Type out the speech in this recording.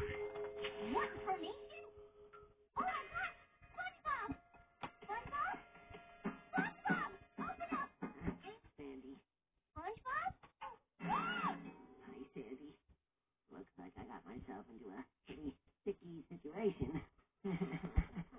More information? Oh my God! SpongeBob! SpongeBob? SpongeBob! Open up! Sandy. SpongeBob? Hi! Hi, Sandy. Looks like I got myself into a pretty sticky situation.